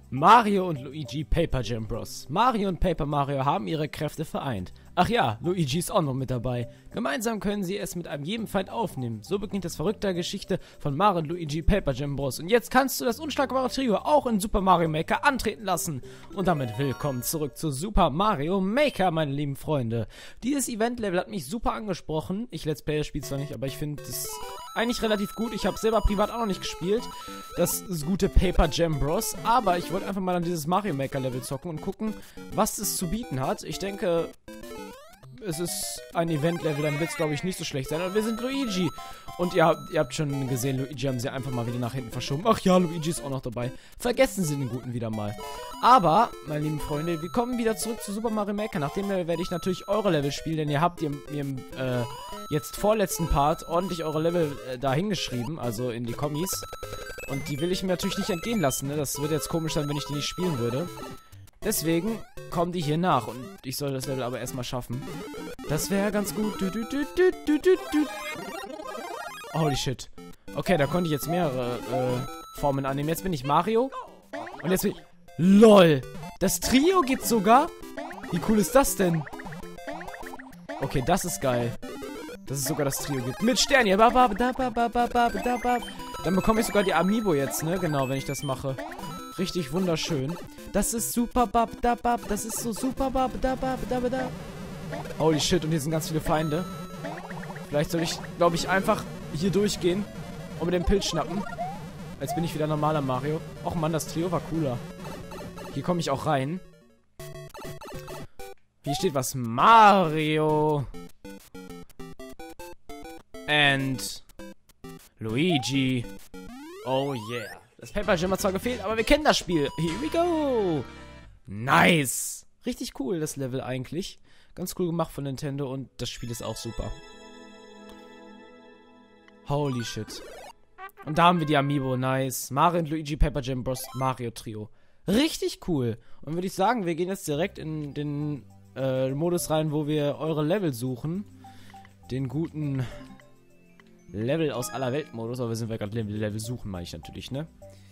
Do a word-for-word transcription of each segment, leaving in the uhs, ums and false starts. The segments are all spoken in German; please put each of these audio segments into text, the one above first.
Mario und Luigi Paper Jam Bros. Mario und Paper Mario haben ihre Kräfte vereint. Ach ja, Luigi ist auch noch mit dabei. Gemeinsam können sie es mit einem jeden Feind aufnehmen. So beginnt das verrückte Geschichte von Mario und Luigi Paper Jam Bros. Und jetzt kannst du das unschlagbare Trio auch in Super Mario Maker antreten lassen. Und damit willkommen zurück zu Super Mario Maker, meine lieben Freunde. Dieses Event-Level hat mich super angesprochen. Ich Let's Play das Spiel zwar nicht, aber ich finde es eigentlich relativ gut. Ich habe selber privat auch noch nicht gespielt. Das ist gute Paper Jam Bros. Aber ich wollte einfach mal an dieses Mario Maker Level zocken und gucken, was es zu bieten hat. Ich denke, es ist ein Event-Level, dann wird es, glaube ich, nicht so schlecht sein. Aber wir sind Luigi. Und ihr habt, ihr habt schon gesehen, Luigi haben sie einfach mal wieder nach hinten verschoben. Ach ja, Luigi ist auch noch dabei. Vergessen Sie den Guten wieder mal. Aber, meine lieben Freunde, wir kommen wieder zurück zu Super Mario Maker. Nach dem Level werde ich natürlich eure Level spielen, denn ihr habt ihr, mir im äh, jetzt vorletzten Part ordentlich eure Level äh, da hingeschrieben, also in die Kommis. Und die will ich mir natürlich nicht entgehen lassen, ne? Das würde jetzt komisch sein, wenn ich die nicht spielen würde. Deswegen kommen die hier nach und ich soll das Level aber erstmal schaffen. Das wäre ganz gut. Du, du, du, du, du, du, du. Holy shit. Okay, da konnte ich jetzt mehrere äh, Formen annehmen. Jetzt bin ich Mario. Und jetzt bin ich... LOL! Das Trio geht sogar? Wie cool ist das denn? Okay, das ist geil. Dass es sogar das Trio gibt. Mit Stern hier. Dann bekomme ich sogar die Amiibo jetzt, ne? Genau, wenn ich das mache. Richtig wunderschön. Das ist super bab da bab. Das ist so super bab da bab da da. Holy shit, und hier sind ganz viele Feinde. Vielleicht soll ich, glaube ich, einfach hier durchgehen und mit dem Pilz schnappen. Jetzt bin ich wieder normaler Mario. Och Mann, das Trio war cooler. Hier komme ich auch rein. Hier steht was. Mario. And Luigi. Oh yeah. Das Paper Jam hat zwar gefehlt, aber wir kennen das Spiel. Here we go. Nice. Richtig cool, das Level eigentlich. Ganz cool gemacht von Nintendo und das Spiel ist auch super. Holy shit. Und da haben wir die Amiibo. Nice. Mario und Luigi Paper Jam Bros. Mario Trio. Richtig cool. Und würde ich sagen, wir gehen jetzt direkt in den äh, Modus rein, wo wir eure Level suchen. Den guten Level aus aller Welt Modus. Aber wir sind gerade Level, Level suchen, meine ich natürlich, ne?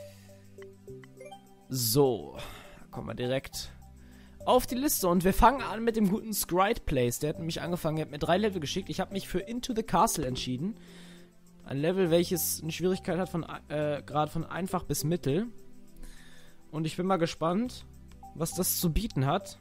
So. Da kommen wir direkt auf die Liste. Und wir fangen an mit dem guten Scrite Plays. Der hat nämlich angefangen, er hat mir drei Level geschickt. Ich habe mich für Into the Castle entschieden. Ein Level, welches eine Schwierigkeit hat von äh, Grad von einfach bis mittel. Und ich bin mal gespannt, was das zu bieten hat.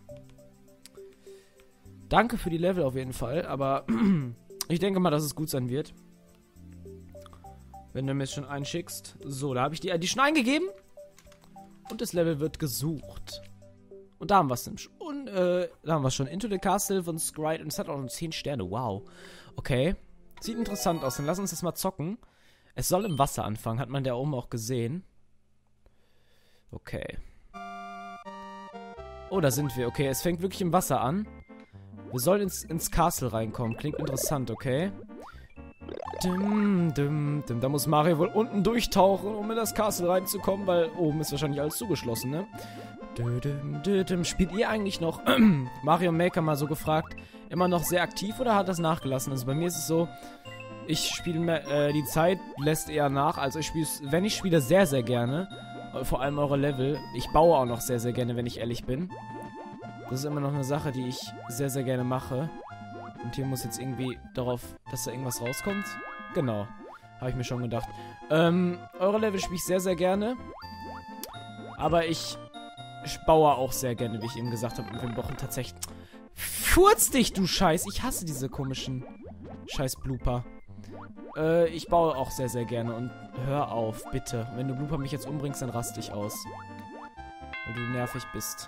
Danke für die Level auf jeden Fall, aber ich denke mal, dass es gut sein wird. Wenn du mir es schon einschickst. So, da habe ich die, die schon eingegeben. Und das Level wird gesucht. Und da haben wir es schon. Äh, da haben wir schon. Into the Castle von Scrite. Und es hat auch noch zehn Sterne. Wow. Okay. Sieht interessant aus. Dann lass uns das mal zocken. Es soll im Wasser anfangen. Hat man da oben auch gesehen. Okay. Oh, da sind wir. Okay, es fängt wirklich im Wasser an. Wir sollen ins, ins Castle reinkommen. Klingt interessant, okay. Dim, dim, dim. Da muss Mario wohl unten durchtauchen, um in das Castle reinzukommen, weil oben ist wahrscheinlich alles zugeschlossen, ne? Dim, dim, dim. Spielt ihr eigentlich noch Mario Maker mal so gefragt, immer noch sehr aktiv oder hat das nachgelassen? Also bei mir ist es so, ich spiele, äh, die Zeit lässt eher nach. Also ich spiele, wenn ich spiele, sehr, sehr gerne. Vor allem eure Level. Ich baue auch noch sehr, sehr gerne, wenn ich ehrlich bin. Das ist immer noch eine Sache, die ich sehr, sehr gerne mache. Und hier muss jetzt irgendwie darauf, dass da irgendwas rauskommt. Genau. Habe ich mir schon gedacht. Ähm, eure Level spiele ich sehr, sehr gerne. Aber ich, ich baue auch sehr gerne, wie ich eben gesagt habe. Und wir brauchen tatsächlich... Furz dich, du Scheiß! Ich hasse diese komischen Scheiß-Blooper. Äh, ich baue auch sehr, sehr gerne. Und hör auf, bitte. Wenn du Blooper mich jetzt umbringst, dann raste ich aus. Weil du nervig bist.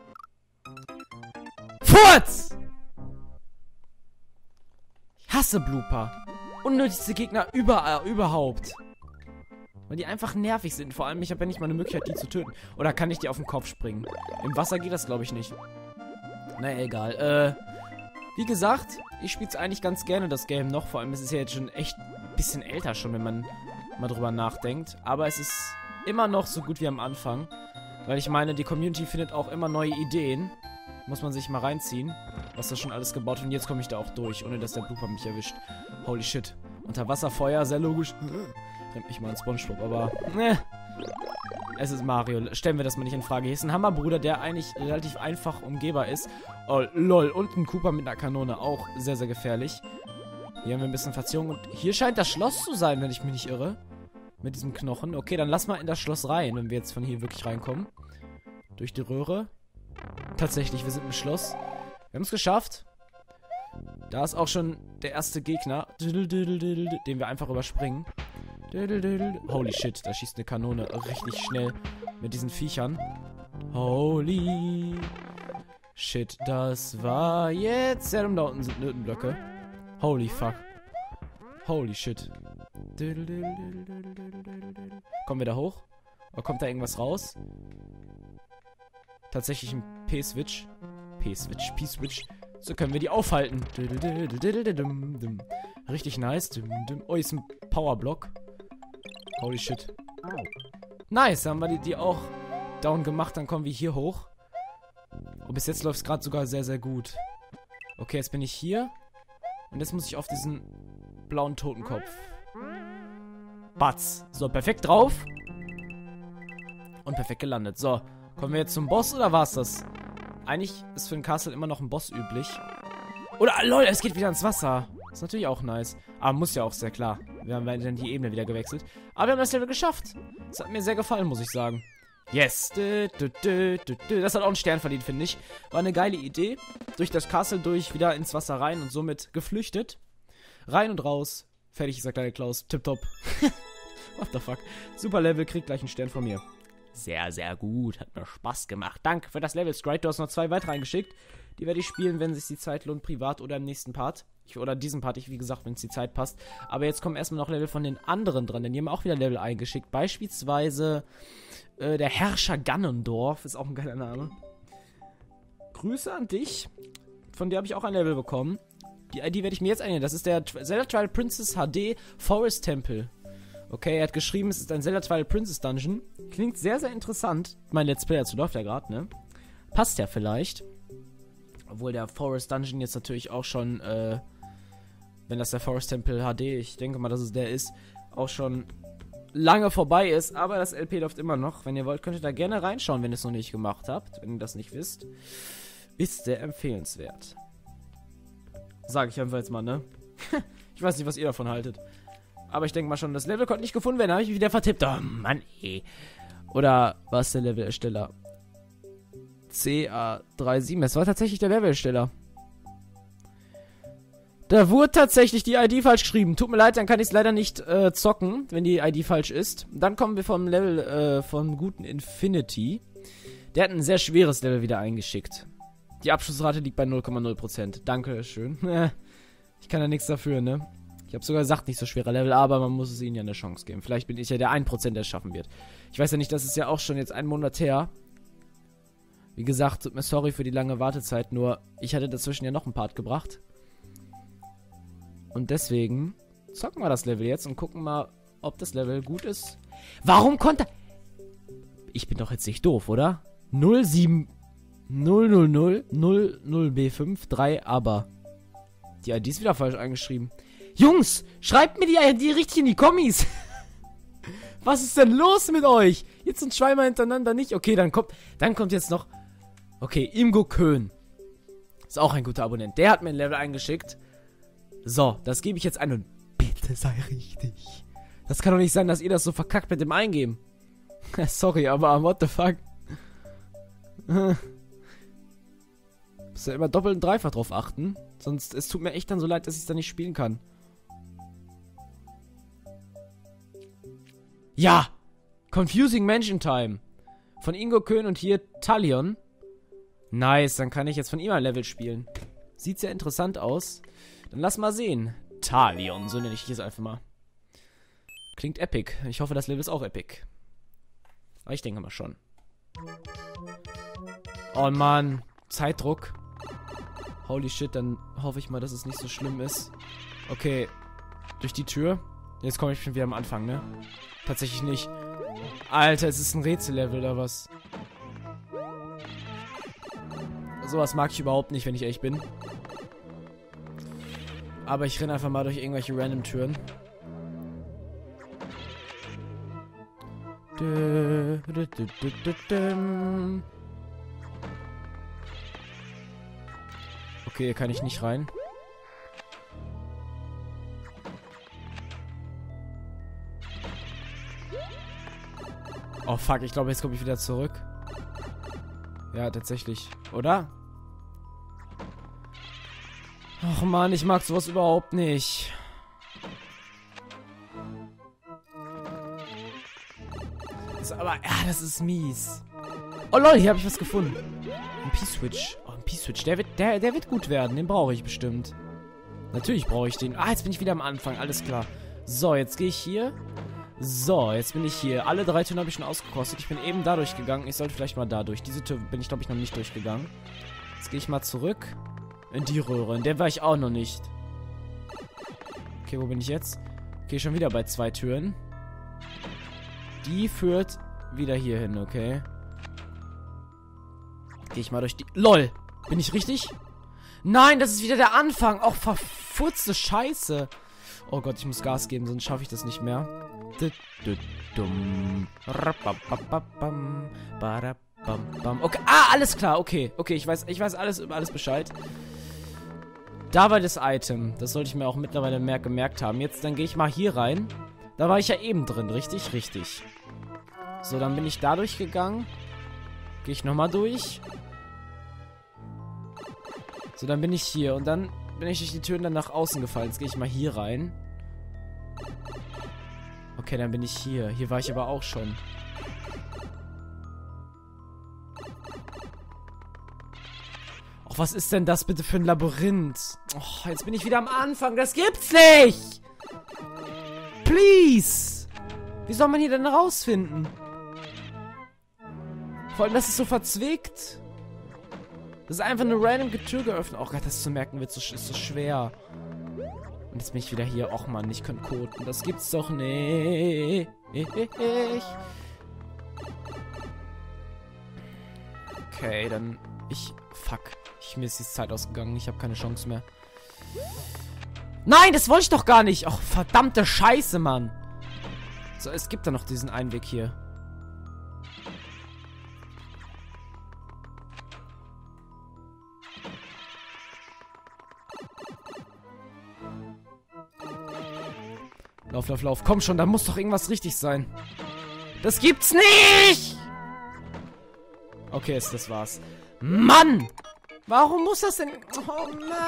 Furz! Ich hasse Blooper. Unnötigste Gegner überall, überhaupt. Weil die einfach nervig sind. Vor allem, ich habe ja nicht mal eine Möglichkeit, die zu töten. Oder kann ich die auf den Kopf springen? Im Wasser geht das, glaube ich, nicht. Naja, egal. Äh, wie gesagt, ich spiele es eigentlich ganz gerne, das Game noch. Vor allem, es ist ja jetzt schon echt ein bisschen älter schon, wenn man mal drüber nachdenkt. Aber es ist immer noch so gut wie am Anfang. Weil ich meine, die Community findet auch immer neue Ideen. Muss man sich mal reinziehen, was da schon alles gebaut wird. Und jetzt komme ich da auch durch, ohne dass der Blooper mich erwischt. Holy shit. Unter Wasser, Feuer, sehr logisch. Rennt mich mal in SpongeBob, aber... Ne. Es ist Mario. Stellen wir das mal nicht in Frage. Hier ist ein Hammerbruder, der eigentlich relativ einfach umgehbar ist. Oh, lol. Und ein Koopa mit einer Kanone. Auch sehr, sehr gefährlich. Hier haben wir ein bisschen Verzierung. Und hier scheint das Schloss zu sein, wenn ich mich nicht irre. Mit diesem Knochen. Okay, dann lass mal in das Schloss rein, wenn wir jetzt von hier wirklich reinkommen. Durch die Röhre. Tatsächlich, wir sind im Schloss. Wir haben es geschafft. Da ist auch schon der erste Gegner, den wir einfach überspringen. Holy shit, da schießt eine Kanone richtig schnell mit diesen Viechern. Holy shit, das war jetzt sehr dumm. Da unten sind Nötenblöcke. Holy fuck. Holy shit. Kommen wir da hoch? Oder kommt da irgendwas raus? Tatsächlich ein P-Switch. P-Switch, P-Switch. So können wir die aufhalten. Richtig nice. Oh, hier ist ein Powerblock. Holy shit. Nice, haben wir die, die auch down gemacht. Dann kommen wir hier hoch. Und bis jetzt läuft es gerade sogar sehr, sehr gut. Okay, jetzt bin ich hier. Und jetzt muss ich auf diesen blauen Totenkopf. Batz. So, perfekt drauf. Und perfekt gelandet. So, kommen wir jetzt zum Boss oder war's das? Eigentlich ist für ein Castle immer noch ein Boss üblich. Oder, lol, es geht wieder ins Wasser. Ist natürlich auch nice. Aber muss ja auch, sehr klar. Wir haben dann die Ebene wieder gewechselt. Aber wir haben das Level geschafft. Das hat mir sehr gefallen, muss ich sagen. Yes. Das hat auch einen Stern verdient, finde ich. War eine geile Idee. Durch das Castle durch, wieder ins Wasser rein und somit geflüchtet. Rein und raus. Fertig ist der kleine Klaus. Tipptopp. What the fuck. Super Level, kriegt gleich einen Stern von mir. Sehr, sehr gut. Hat mir Spaß gemacht. Danke für das Level, Sprite. Du hast noch zwei weitere eingeschickt. Die werde ich spielen, wenn sich die Zeit lohnt, privat oder im nächsten Part. Ich, oder diesen Part, ich, wie gesagt, wenn es die Zeit passt. Aber jetzt kommen erstmal noch Level von den anderen dran, denn die haben auch wieder Level eingeschickt. Beispielsweise äh, der Herrscher Ganondorf. Ist auch ein geiler Name. Grüße an dich. Von dir habe ich auch ein Level bekommen. Die I D werde ich mir jetzt einnehmen. Das ist der Zelda Twilight Princess H D Forest Temple. Okay, er hat geschrieben, es ist ein Zelda Twilight Princess Dungeon. Klingt sehr, sehr interessant. Mein Let's Play dazu läuft ja gerade, ne? Passt ja vielleicht. Obwohl der Forest Dungeon jetzt natürlich auch schon, äh, wenn das der Forest Temple H D, ich denke mal, dass es der ist, auch schon lange vorbei ist. Aber das L P läuft immer noch. Wenn ihr wollt, könnt ihr da gerne reinschauen, wenn ihr es noch nicht gemacht habt. Wenn ihr das nicht wisst. Ist sehr empfehlenswert. Sag ich einfach jetzt mal, ne? Ich weiß nicht, was ihr davon haltet. Aber ich denke mal schon, das Level konnte nicht gefunden werden. Da habe ich mich wieder vertippt. Oh, Mann, ey. Oder war es der Levelersteller? C A siebenunddreißig. Es war tatsächlich der Levelersteller. Da wurde tatsächlich die I D falsch geschrieben. Tut mir leid, dann kann ich es leider nicht äh, zocken, wenn die I D falsch ist. Dann kommen wir vom Level äh, vom guten Infinity. Der hat ein sehr schweres Level wieder eingeschickt. Die Abschlussrate liegt bei null Komma null Prozent. Dankeschön. Ich kann ja nichts dafür, ne? Ich habe sogar gesagt, nicht so schwerer Level, aber man muss es ihnen ja eine Chance geben. Vielleicht bin ich ja der ein Prozent, der es schaffen wird. Ich weiß ja nicht, das ist ja auch schon jetzt einen Monat her. Wie gesagt, tut mir sorry für die lange Wartezeit, nur ich hatte dazwischen ja noch einen Part gebracht. Und deswegen zocken wir das Level jetzt und gucken mal, ob das Level gut ist. Warum konnte... Ich bin doch jetzt nicht doof, oder? null sieben null null null null null B fünf drei aber. Die I D ist wieder falsch eingeschrieben. Jungs, schreibt mir die I D richtig in die Kommis. Was ist denn los mit euch? Jetzt sind zweimal hintereinander nicht. Okay, dann kommt, dann kommt jetzt noch... Okay, Imgo Köhn. Ist auch ein guter Abonnent. Der hat mir ein Level eingeschickt. So, das gebe ich jetzt ein und bitte sei richtig. Das kann doch nicht sein, dass ihr das so verkackt mit dem Eingeben. Sorry, aber what the fuck? Muss ja immer doppelt und dreifach drauf achten. Sonst, es tut mir echt dann so leid, dass ich es dann nicht spielen kann. Ja! Confusing Mansion Time. Von Ingo Köhn und hier Talion. Nice, dann kann ich jetzt von ihm ein Level spielen. Sieht sehr interessant aus. Dann lass mal sehen. Talion, so nenne ich es einfach mal. Klingt epic. Ich hoffe, das Level ist auch epic. Aber ich denke mal schon. Oh Mann. Zeitdruck. Holy shit, dann hoffe ich mal, dass es nicht so schlimm ist. Okay. Durch die Tür. Jetzt komme ich schon wieder am Anfang, ne? Tatsächlich nicht. Alter, es ist ein Rätsellevel oder was? Sowas mag ich überhaupt nicht, wenn ich ehrlich bin. Aber ich renne einfach mal durch irgendwelche random Türen. Dö, dö, dö, dö, dö, dö. Okay, hier kann ich nicht rein. Oh fuck, ich glaube, jetzt komme ich wieder zurück. Ja, tatsächlich. Oder? Ach man, ich mag sowas überhaupt nicht. Das ist aber, ja, das ist mies. Oh lol, hier habe ich was gefunden. Ein P-Switch. Oh, ein P-Switch. Der wird, der, der wird gut werden. Den brauche ich bestimmt. Natürlich brauche ich den. Ah, jetzt bin ich wieder am Anfang. Alles klar. So, jetzt gehe ich hier. So, jetzt bin ich hier. Alle drei Türen habe ich schon ausgekostet. Ich bin eben da durchgegangen. Ich sollte vielleicht mal da durch. Diese Tür bin ich, glaube ich, noch nicht durchgegangen. Jetzt gehe ich mal zurück. In die Röhre. In der war ich auch noch nicht. Okay, wo bin ich jetzt? Okay, schon wieder bei zwei Türen. Die führt wieder hier hin, okay. Gehe ich mal durch die... LOL! Bin ich richtig? Nein, das ist wieder der Anfang. Och, verfurzte Scheiße. Oh Gott, ich muss Gas geben, sonst schaffe ich das nicht mehr. Okay, ah, alles klar, okay. Okay, ich weiß, ich weiß alles über alles Bescheid. Da war das Item. Das sollte ich mir auch mittlerweile mehr gemerkt haben. Jetzt, dann gehe ich mal hier rein. Da war ich ja eben drin, richtig? Richtig. So, dann bin ich da durchgegangen. Gehe ich nochmal durch. So, dann bin ich hier. Und dann bin ich durch die Türen dann nach außen gefallen. Jetzt gehe ich mal hier rein. Okay, dann bin ich hier. Hier war ich aber auch schon. Och, was ist denn das bitte für ein Labyrinth? Och, jetzt bin ich wieder am Anfang. Das gibt's nicht! Please! Wie soll man hier denn rausfinden? Vor allem, das ist so verzwickt. Das ist einfach eine random Tür geöffnet. Oh Gott, das zu merken wird so, ist so schwer. Und jetzt bin ich wieder hier. Och Mann, ich könnte coden. Das gibt's doch nicht. Okay, dann... Ich... Fuck. Ich, mir ist die Zeit ausgegangen. Ich habe keine Chance mehr. Nein, das wollte ich doch gar nicht. Och, verdammte Scheiße, Mann. So, es gibt da noch diesen Einweg hier. Lauf, lauf, lauf. Komm schon, da muss doch irgendwas richtig sein. Das gibt's nicht! Okay, jetzt, das war's. Mann! Warum muss das denn... Oh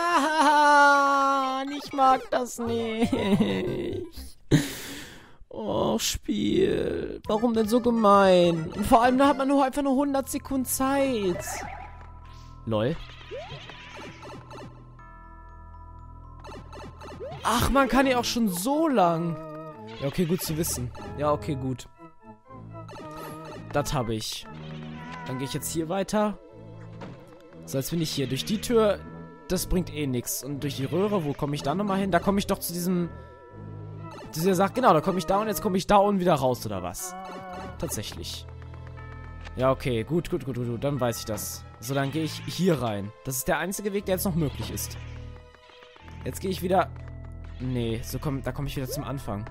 Mann! Ich mag das nicht. Oh, Spiel. Warum denn so gemein? Und vor allem, da hat man nur einfach nur hundert Sekunden Zeit. Lol. Ach, man kann ja auch schon so lang. Ja, okay, gut zu wissen. Ja, okay, gut. Das habe ich. Dann gehe ich jetzt hier weiter. So, jetzt bin ich hier. Durch die Tür, das bringt eh nichts. Und durch die Röhre, wo komme ich da nochmal hin? Da komme ich doch zu diesem... Dieser sagt, genau, da komme ich da und jetzt komme ich da und wieder raus, oder was? Tatsächlich. Ja, okay, gut, gut, gut, gut, gut. Dann weiß ich das. So, dann gehe ich hier rein. Das ist der einzige Weg, der jetzt noch möglich ist. Jetzt gehe ich wieder... Nee, so komm, da komme ich wieder zum Anfang.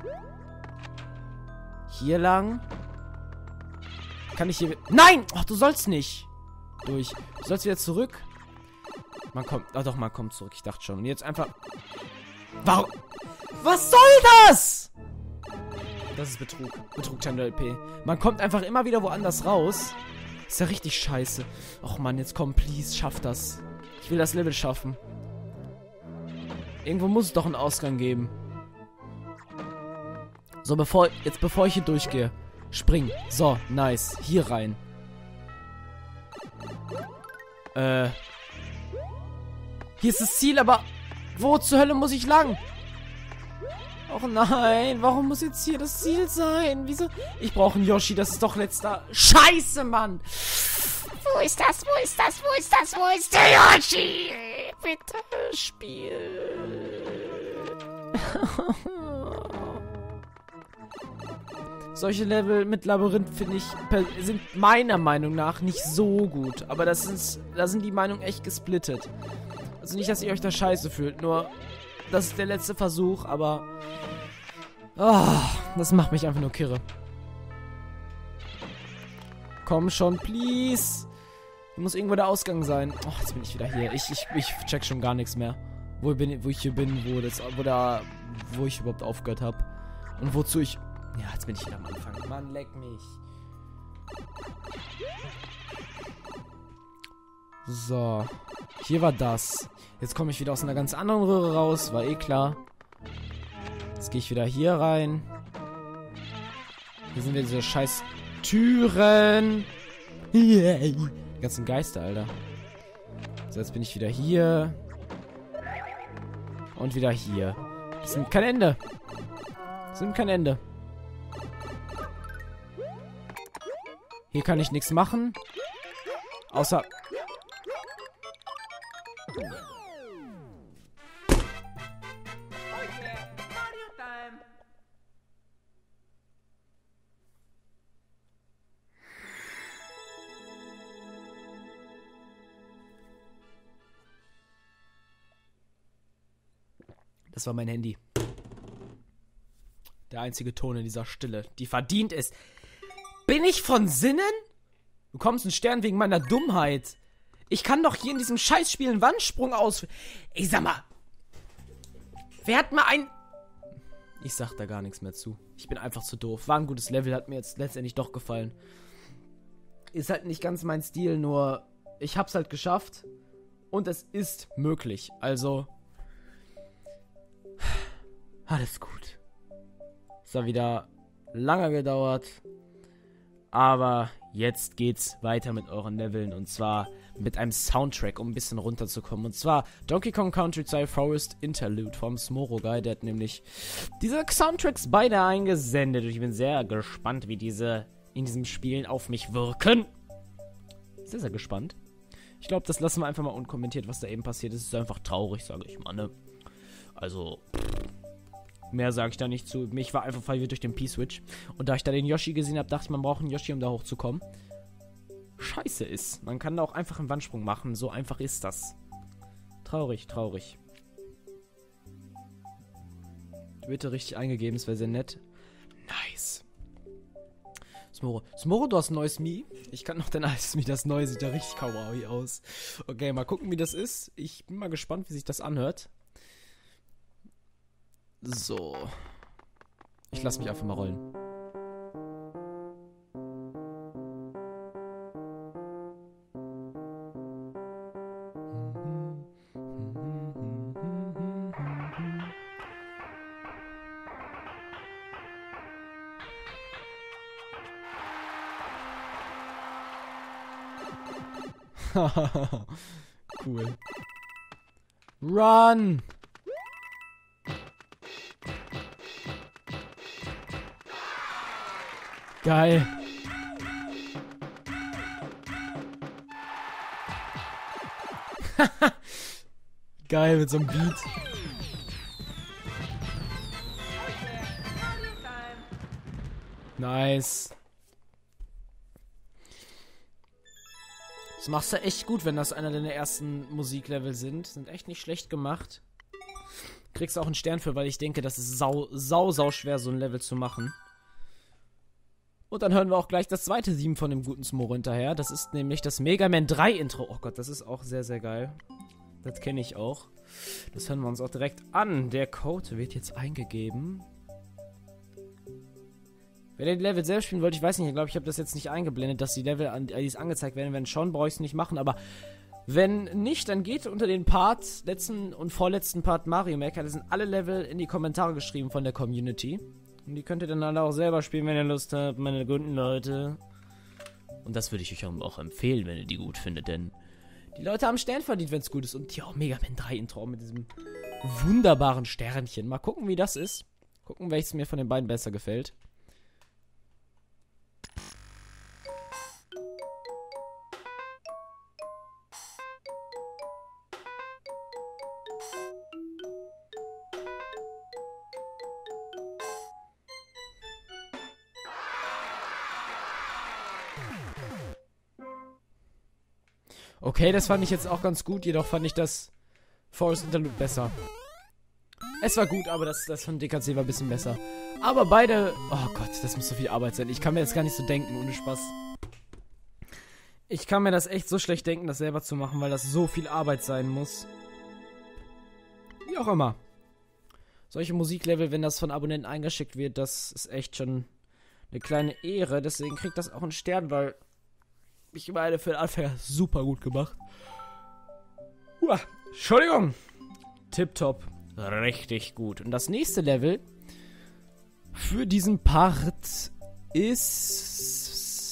Hier lang. Kann ich hier... Nein! Ach, du sollst nicht. Durch. Du sollst wieder zurück. Man kommt... Ach doch, man kommt zurück. Ich dachte schon. Und jetzt einfach... Warum? Was soll das? Das ist Betrug. Betrug Channel L P. Man kommt einfach immer wieder woanders raus. Ist ja richtig scheiße. Och Mann, jetzt komm, please, schaff das. Ich will das Level schaffen. Irgendwo muss es doch einen Ausgang geben. So, bevor... Jetzt, bevor ich hier durchgehe. Spring. So, nice. Hier rein. Äh... Hier ist das Ziel, aber... Wo zur Hölle muss ich lang? Och nein, warum muss jetzt hier das Ziel sein? Wieso? Ich brauche einen Yoshi, das ist doch letzter... Scheiße, Mann! Wo ist das? Wo ist das? Wo ist das? Wo ist der Yoshi? Bitte, Spiel. Solche Level mit Labyrinth, finde ich, sind meiner Meinung nach nicht so gut. Aber das ist, da sind die Meinungen echt gesplittet. Also nicht, dass ihr euch da scheiße fühlt, nur... Das ist der letzte Versuch, aber... Oh, das macht mich einfach nur kirre. Komm schon, please. Hier muss irgendwo der Ausgang sein. Oh, jetzt bin ich wieder hier. Ich, ich, ich check schon gar nichts mehr. Wo, bin, wo ich hier bin, wo, das, wo, da, wo ich überhaupt aufgehört habe. Und wozu ich... Ja, jetzt bin ich wieder am Anfang. Mann, leck mich. So. Hier war das. Jetzt komme ich wieder aus einer ganz anderen Röhre raus. War eh klar. Jetzt gehe ich wieder hier rein. Hier sind wieder diese scheiß Türen. Die ganzen Geister, Alter. So, jetzt bin ich wieder hier. Und wieder hier. Das nimmt kein Ende. Das nimmt kein Ende. Hier kann ich nichts machen. Außer... Das war mein Handy. Der einzige Ton in dieser Stille, die verdient ist. Bin ich von Sinnen? Du kommst einen Stern wegen meiner Dummheit. Ich kann doch hier in diesem Scheißspiel einen Wandsprung aus... Ich sag mal... Wer hat mal ein... Ich sag da gar nichts mehr zu. Ich bin einfach zu doof. War ein gutes Level, hat mir jetzt letztendlich doch gefallen. Ist halt nicht ganz mein Stil, nur... Ich hab's halt geschafft. Und es ist möglich. Also... Alles gut. Es hat wieder lange gedauert. Aber jetzt geht's weiter mit euren Leveln. Und zwar mit einem Soundtrack, um ein bisschen runterzukommen. Und zwar Donkey Kong Country zwei Forest Interlude vom Smoro Guy. Der hat nämlich diese Soundtracks beide eingesendet. Und ich bin sehr gespannt, wie diese in diesem Spielen auf mich wirken. Sehr, sehr gespannt. Ich glaube, das lassen wir einfach mal unkommentiert, was da eben passiert ist. Es ist einfach traurig, sage ich mal, ne? Also... Mehr sage ich da nicht zu. Mich war einfach verwirrt durch den P-Switch. Und da ich da den Yoshi gesehen habe, dachte ich, man braucht einen Yoshi, um da hochzukommen. Scheiße ist. Man kann da auch einfach einen Wandsprung machen. So einfach ist das. Traurig, traurig. Bitte richtig eingegeben, das wäre sehr nett. Nice. Smoro. Smoro, du hast ein neues Mii. Ich kann noch dein altes Mii. Das neue sieht ja richtig kawaii aus. Okay, mal gucken, wie das ist. Ich bin mal gespannt, wie sich das anhört. So. Ich lasse mich einfach mal rollen. Cool. Run! Geil. Geil mit so einem Beat. Nice. Das machst du echt gut, wenn das einer deiner ersten Musiklevel sind. Sind echt nicht schlecht gemacht. Kriegst auch einen Stern für, weil ich denke, das ist sau, sau, sau schwer, so ein Level zu machen. Und dann hören wir auch gleich das zweite Theme von dem guten Smoro hinterher. Das ist nämlich das Mega Man drei Intro. Oh Gott, das ist auch sehr, sehr geil. Das kenne ich auch. Das hören wir uns auch direkt an. Der Code wird jetzt eingegeben. Wenn ihr die Level selbst spielen wollt, ich weiß nicht, ich glaube, ich habe das jetzt nicht eingeblendet, dass die Level an, äh, die angezeigt werden. Wenn schon, brauche ich es nicht machen. Aber wenn nicht, dann geht unter den Parts, letzten und vorletzten Part Mario Maker. Da sind alle Level in die Kommentare geschrieben von der Community. Und die könnt ihr dann alle auch selber spielen, wenn ihr Lust habt, meine guten Leute. Und das würde ich euch auch empfehlen, wenn ihr die gut findet, denn die Leute haben Stern verdient, wenn es gut ist. Und hier auch Mega Man drei Intro mit diesem wunderbaren Sternchen. Mal gucken, wie das ist. Gucken, welches mir von den beiden besser gefällt. Okay, das fand ich jetzt auch ganz gut, jedoch fand ich das Forest Interlude besser. Es war gut, aber das, das von D K C war ein bisschen besser. Aber beide... Oh Gott, das muss so viel Arbeit sein. Ich kann mir jetzt gar nicht so denken, ohne Spaß. Ich kann mir das echt so schlecht denken, das selber zu machen, weil das so viel Arbeit sein muss. Wie auch immer. Solche Musiklevel, wenn das von Abonnenten eingeschickt wird, das ist echt schon eine kleine Ehre. Deswegen kriegt das auch einen Stern, weil ich meine, für den Anfänger super gut gemacht. Uah, Entschuldigung. Tipptopp. Richtig gut. Und das nächste Level für diesen Part ist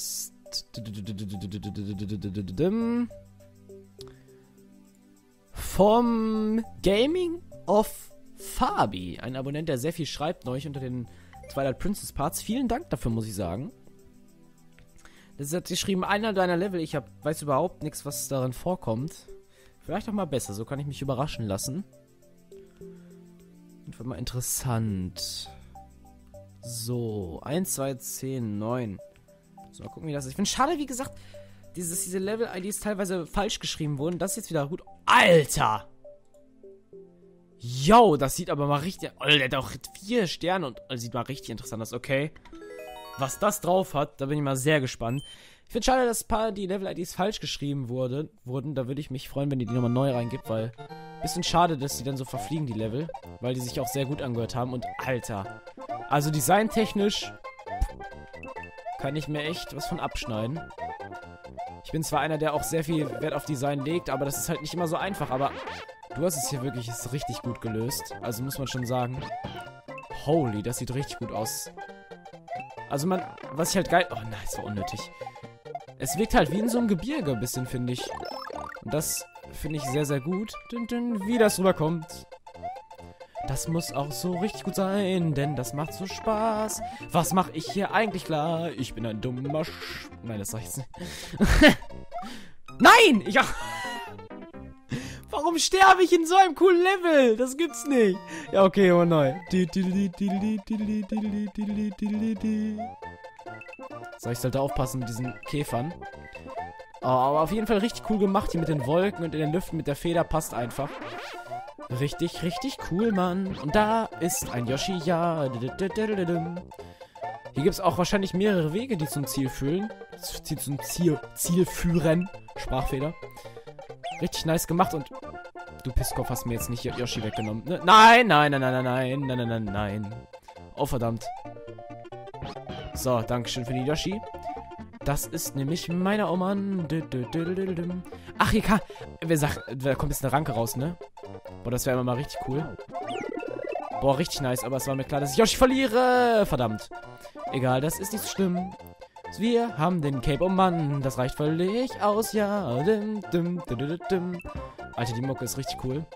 vom Gaming of Fabi. Ein Abonnent, der sehr viel schreibt neu unter den Twilight Princess Parts. Vielen Dank dafür, muss ich sagen. Das hat geschrieben, einer deiner Level. Ich hab, weiß überhaupt nichts, was darin vorkommt. Vielleicht auch mal besser, so kann ich mich überraschen lassen. Einfach mal interessant. So, eins, zwei, zehn, neun. So, mal gucken, wie das ist. Ich finde schade, wie gesagt, dieses, diese Level-I Ds teilweise falsch geschrieben wurden. Das ist jetzt wieder gut. Alter! Yo, das sieht aber mal richtig... Oh, der hat auch vier Sterne und oh, sieht mal richtig interessant aus. Okay. Was das drauf hat, da bin ich mal sehr gespannt. Ich finde schade, dass ein paar die Level-I Ds falsch geschrieben wurde, wurden. Da würde ich mich freuen, wenn die die nochmal neu reingibt, weil... Bisschen schade, dass die dann so verfliegen, die Level. Weil die sich auch sehr gut angehört haben. Und Alter. Also designtechnisch... kann ich mir echt was von abschneiden. Ich bin zwar einer, der auch sehr viel Wert auf Design legt, aber das ist halt nicht immer so einfach. Aber du hast es hier wirklich ist richtig gut gelöst. Also muss man schon sagen. Holy, das sieht richtig gut aus. Also man, was ich halt geil... Oh nein, das war unnötig. Es wirkt halt wie in so einem Gebirge ein bisschen, finde ich. Und das finde ich sehr, sehr gut. Dün, dün, wie das rüberkommt. Das muss auch so richtig gut sein, denn das macht so Spaß. Was mache ich hier eigentlich klar? Ich bin ein dummer Sch... Nein, das sag ich jetzt nicht. Nein! Ich... Warum sterbe ich in so einem coolen Level? Das gibt's nicht. Ja, okay, aber neu. So, ich sollte aufpassen mit diesen Käfern. Oh, aber auf jeden Fall richtig cool gemacht hier mit den Wolken und in den Lüften mit der Feder. Passt einfach. Richtig, richtig cool, Mann. Und da ist ein Yoshi, ja. Hier gibt es auch wahrscheinlich mehrere Wege, die zum Ziel führen. Die zum Ziel, Ziel führen. Sprachfehler. Richtig nice gemacht und... Du Pisskopf hast mir jetzt nicht Yoshi weggenommen. Ne? Nein, nein, nein, nein, nein, nein, nein, nein, nein. Oh, verdammt. So, dankeschön für die Yoshi. Das ist nämlich meiner, oh Mann. Ach, hier kann... Wer sagt, da kommt jetzt eine Ranke raus, ne? Boah, das wäre immer mal richtig cool. Boah, richtig nice, aber es war mir klar, dass ich Yoshi verliere. Verdammt. Egal, das ist nicht so schlimm. Wir haben den Cape, oh Mann, das reicht völlig aus, ja. Dim, dim, dim, dim, dim. Alter, die Mucke ist richtig cool.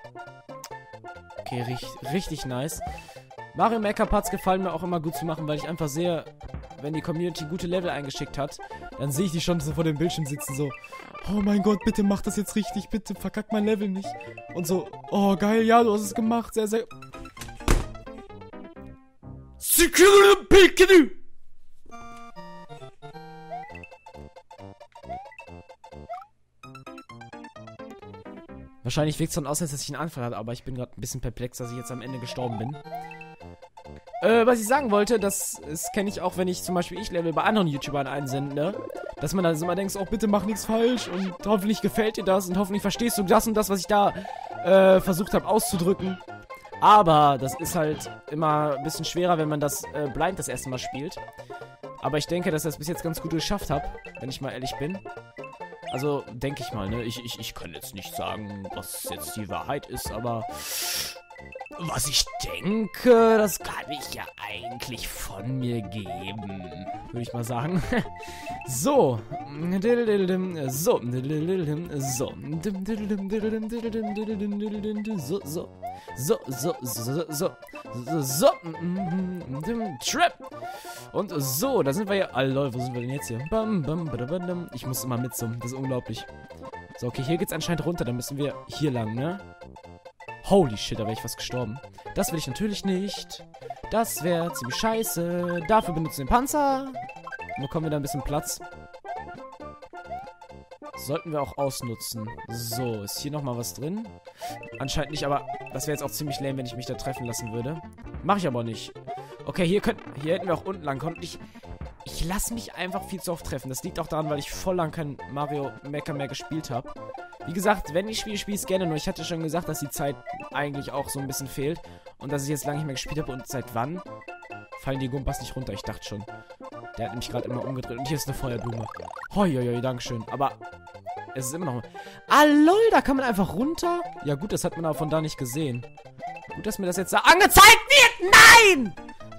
Okay, richtig, richtig nice. Mario Maker Parts gefallen mir auch immer gut zu machen, weil ich einfach sehe, wenn die Community gute Level eingeschickt hat, dann sehe ich die schon so vor dem Bildschirm sitzen, so, oh mein Gott, bitte mach das jetzt richtig, bitte verkack mein Level nicht. Und so, oh geil, ja, du hast es gemacht, sehr, sehr... Wahrscheinlich wirkt es dann aus, als dass ich einen Anfall hatte, aber ich bin gerade ein bisschen perplex, dass ich jetzt am Ende gestorben bin. Äh, was ich sagen wollte, das, das kenne ich auch, wenn ich zum Beispiel Ich-Level bei anderen YouTubern einsende, dass man dann immer denkt, oh, bitte mach nichts falsch und hoffentlich gefällt dir das und hoffentlich verstehst du das und das, was ich da äh, versucht habe auszudrücken. Aber das ist halt immer ein bisschen schwerer, wenn man das äh, blind das erste Mal spielt. Aber ich denke, dass ich das bis jetzt ganz gut geschafft habe, wenn ich mal ehrlich bin. Also, denke ich mal, ne? Ich, ich, ich kann jetzt nicht sagen, was jetzt die Wahrheit ist, aber was ich denke, das kann ich ja eigentlich von mir geben. Würde ich mal sagen. So. So. So. So, so. So, so, so, so. So, so. Trap. Und so, da sind wir ja. Ah, lol, wo sind wir denn jetzt hier? Bam, bam, badabadam. Ich muss immer mitsummen, das ist unglaublich. So, okay, hier geht's anscheinend runter, dann müssen wir hier lang, ne? Holy shit, da wäre ich fast gestorben. Das will ich natürlich nicht. Das wäre ziemlich scheiße. Dafür benutzen wir den Panzer. Und bekommen wir da ein bisschen Platz. Sollten wir auch ausnutzen. So, ist hier nochmal was drin? Anscheinend nicht, aber das wäre jetzt auch ziemlich lame, wenn ich mich da treffen lassen würde. Mache ich aber nicht. Okay, hier könnten, hier hätten wir auch unten lang kommen. Ich, Ich lasse mich einfach viel zu oft treffen. Das liegt auch daran, weil ich voll lang kein Mario Maker mehr gespielt habe. Wie gesagt, wenn ich spiele, spiele ich es gerne. Nur ich hatte schon gesagt, dass die Zeit eigentlich auch so ein bisschen fehlt. Und dass ich jetzt lange nicht mehr gespielt habe. Und seit wann fallen die Gumpas nicht runter? Ich dachte schon. Der hat nämlich gerade immer umgedreht. Und hier ist eine Feuerblume. Hoi, hoi, hoi, dankeschön. Aber es ist immer noch... Ah, lol, da kann man einfach runter. Ja gut, das hat man aber von da nicht gesehen. Gut, dass mir das jetzt da angezeigt wird. Nein!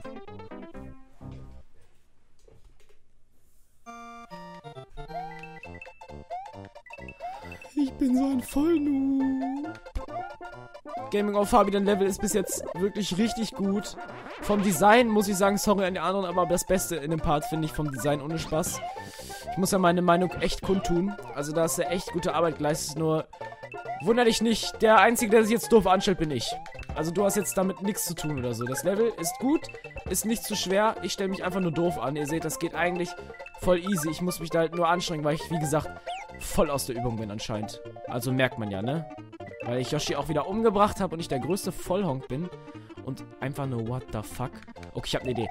Ich bin so ein Vollnoob. Gaming of Fabian Level ist bis jetzt wirklich richtig gut. Vom Design muss ich sagen, sorry an die anderen, aber das Beste in dem Part finde ich vom Design ohne Spaß. Ich muss ja meine Meinung echt kundtun. Also da ist ja echt gute Arbeit geleistet, nur wunder dich nicht, der Einzige, der sich jetzt doof anstellt, bin ich. Also du hast jetzt damit nichts zu tun oder so. Das Level ist gut, ist nicht zu schwer. Ich stelle mich einfach nur doof an. Ihr seht, das geht eigentlich voll easy. Ich muss mich da halt nur anstrengen, weil ich, wie gesagt, voll aus der Übung bin anscheinend. Also merkt man ja, ne? Weil ich Yoshi auch wieder umgebracht habe und ich der größte Vollhonk bin. Und einfach nur, what the fuck? Okay, ich habe eine Idee.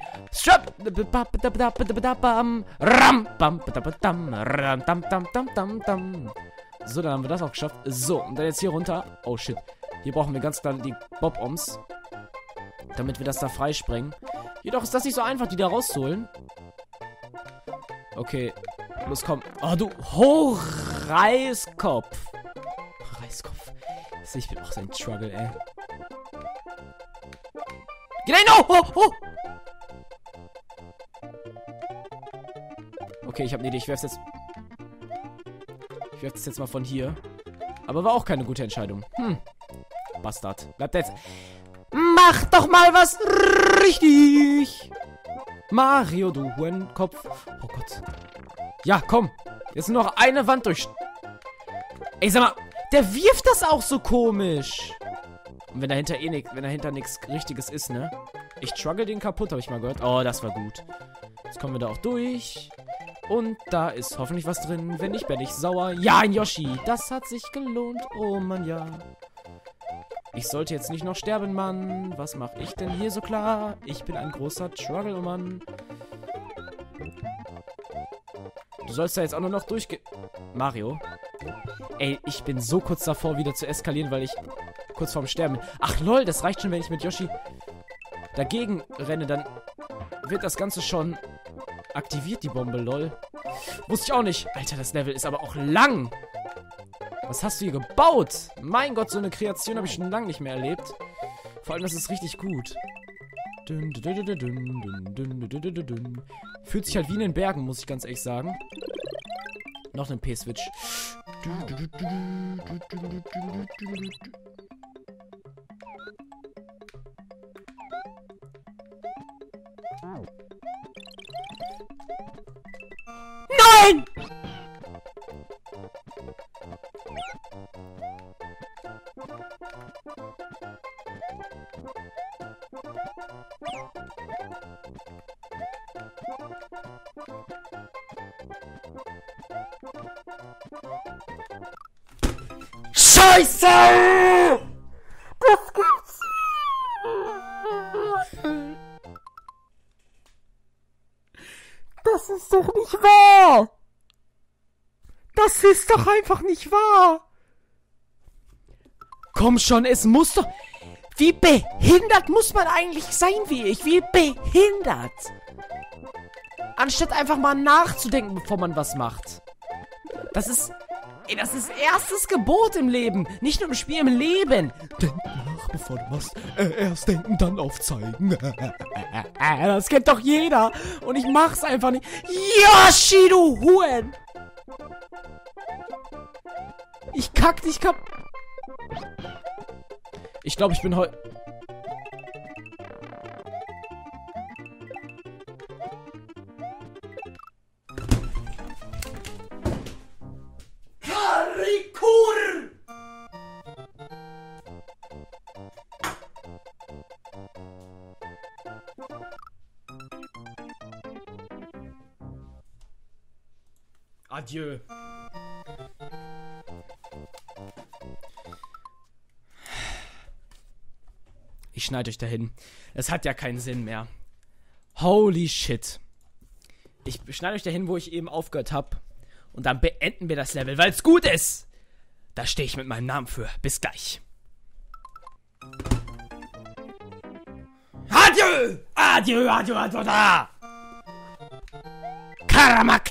So, dann haben wir das auch geschafft. So, und dann jetzt hier runter. Oh, shit. Hier brauchen wir ganz klar die Bob-Oms. Damit wir das da freisprengen. Jedoch ist das nicht so einfach, die da rauszuholen. Okay. Los, komm. Oh, du Ho-Reiskopf. Reiskopf. Ich bin auch so ein Struggle, ey. Geh rein! Oh, oh, oh! Okay, ich habe eine Idee. Ich werf's jetzt... Ich werf's jetzt mal von hier. Aber war auch keine gute Entscheidung. Hm. Bastard. Bleibt jetzt... Mach doch mal was richtig! Mario, du Hurenkopf. Oh Gott. Ja, komm. Jetzt nur noch eine Wand durch... Ey, sag mal... Der wirft das auch so komisch. Und wenn dahinter eh nix, wenn dahinter nichts Richtiges ist, ne? Ich struggle den kaputt, habe ich mal gehört. Oh, das war gut. Jetzt kommen wir da auch durch. Und da ist hoffentlich was drin. Wenn nicht, bin ich sauer. Ja, ein Yoshi. Das hat sich gelohnt. Oh Mann, ja. Ich sollte jetzt nicht noch sterben, Mann. Was mache ich denn hier so klar? Ich bin ein großer Struggle-Mann. Du sollst da jetzt auch nur noch durchgehen. Mario. Ey, ich bin so kurz davor, wieder zu eskalieren, weil ich kurz vorm Sterben bin. Ach lol, das reicht schon, wenn ich mit Yoshi dagegen renne. Dann wird das Ganze schon aktiviert, die Bombe, lol. Wusste ich auch nicht. Alter, das Level ist aber auch lang. Was hast du hier gebaut? Mein Gott, so eine Kreation habe ich schon lange nicht mehr erlebt. Vor allem, das ist richtig gut. Fühlt sich halt wie in den Bergen, muss ich ganz ehrlich sagen. Noch ein P-Switch. Nein! Scheiße! Das gibt's. Das ist doch nicht wahr! Das ist doch einfach nicht wahr! Komm schon, es muss doch... Wie behindert muss man eigentlich sein wie ich? Wie behindert? Anstatt einfach mal nachzudenken, bevor man was macht. Das ist... Ey, das ist erstes Gebot im Leben. Nicht nur im Spiel, im Leben. Denk nach, bevor du machst. Äh, erst denken, dann aufzeigen. Das kennt doch jeder. Und ich mach's einfach nicht. Yoshi, du Huren! Ich kack dich kap... Ich glaube, ich bin heute... Adieu. Ich schneide euch dahin. Es hat ja keinen Sinn mehr. Holy shit. Ich schneide euch dahin, wo ich eben aufgehört habe. Und dann beenden wir das Level, weil es gut ist. Da stehe ich mit meinem Namen für. Bis gleich. Adieu! Adieu, adieu, adieu, da! Karamak!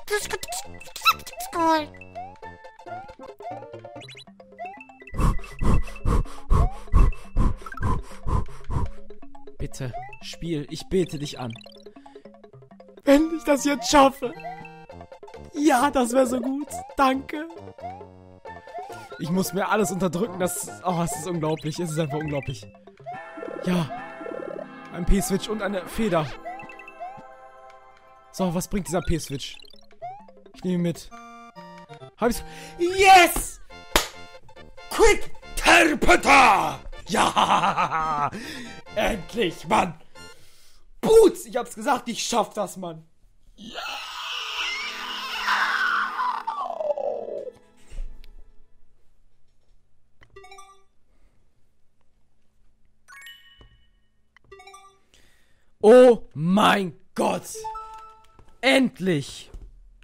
Bitte, Spiel, ich bete dich an. Wenn ich das jetzt schaffe. Ja, das wäre so gut. Danke. Ich muss mir alles unterdrücken. Das, oh, es ist unglaublich. Es ist einfach unglaublich. Ja. Ein P-Switch und eine Feder. So, was bringt dieser P-Switch? Ich nehme ihn mit. Hab ich's? Yes! Quick Terpeta! Ja! Endlich, Mann! Boots! Ich hab's gesagt, ich schaff das, Mann! Ja! Oh mein Gott! Endlich!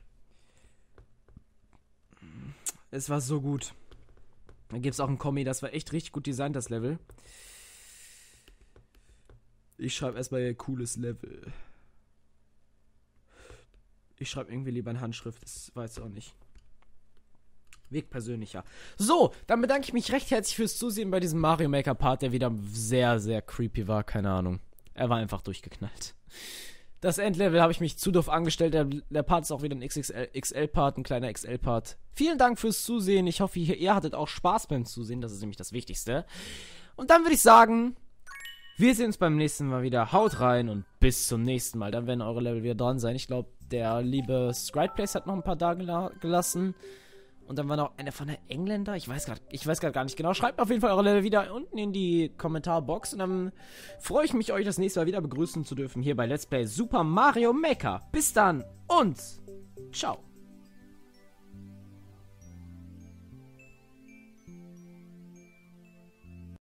Es war so gut. Da gibt's auch ein Kommi, das war echt richtig gut designt, das Level. Ich schreibe erstmal ein cooles Level. Ich schreibe irgendwie lieber in Handschrift, das weiß ich auch nicht. Weg persönlicher. So, dann bedanke ich mich recht herzlich fürs Zusehen bei diesem Mario Maker Part, der wieder sehr, sehr creepy war, keine Ahnung. Er war einfach durchgeknallt. Das Endlevel habe ich mich zu doof angestellt. Der, der Part ist auch wieder ein X X L-Part, ein kleiner X L-Part. Vielen Dank fürs Zusehen. Ich hoffe, ihr hattet auch Spaß beim Zusehen. Das ist nämlich das Wichtigste. Und dann würde ich sagen, wir sehen uns beim nächsten Mal wieder. Haut rein und bis zum nächsten Mal. Dann werden eure Level wieder dran sein. Ich glaube, der liebe Skriteplace hat noch ein paar da gela gelassen. Und dann war noch einer von der Engländer. Ich weiß gerade ich weiß gerade gar nicht genau. Schreibt auf jeden Fall eure Level wieder unten in die Kommentarbox. Und dann freue ich mich, euch das nächste Mal wieder begrüßen zu dürfen hier bei Let's Play Super Mario Maker. Bis dann und ciao.